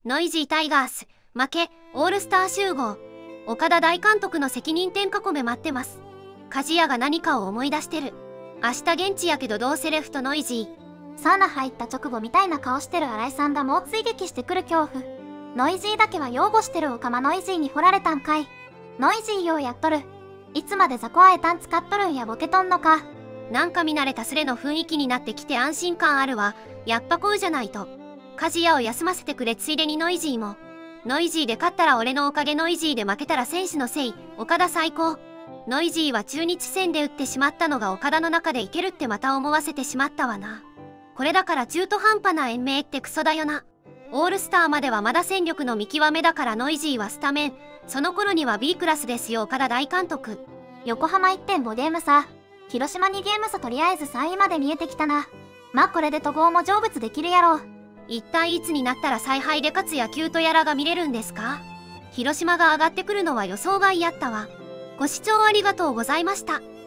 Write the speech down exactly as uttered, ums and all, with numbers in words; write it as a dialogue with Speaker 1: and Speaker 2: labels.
Speaker 1: ノイジータイガース、負け、オールスター集合。岡田大監督の責任転囲め待ってます。鍛冶屋が何かを思い出してる。明日現地やけどどうせレフトノイジー。
Speaker 2: サウナ入った直後みたいな顔してる新井さんが猛追撃してくる恐怖。ノイジーだけは擁護してるおかまノイジーに掘られたんかい。ノイジーようやっとる。いつまで雑魚あえたん使っとるんやボケとんのか。
Speaker 1: なんか見慣れたスレの雰囲気になってきて安心感あるわ。やっぱこうじゃないと。鍛冶屋を休ませてくれ、ついでにノイジーも。ノイジーで勝ったら俺のおかげ、ノイジーで負けたら選手のせい。岡田最高。ノイジーは中日戦で打ってしまったのが岡田の中でいけるってまた思わせてしまったわな。これだから中途半端な延命ってクソだよな。オールスターまではまだ戦力の見極めだからノイジーはスタメン。その頃には ビー クラスですよ岡田大監督。
Speaker 2: 横浜 いってんご ゲーム差。広島にゲーム差、とりあえずさんいまで見えてきたな。まあこれで戸郷も成仏できるやろう。
Speaker 1: 一体いつになったら采配で勝つ野球とやらが見れるんですか？広島が上がってくるのは予想外やったわ。ご視聴ありがとうございました。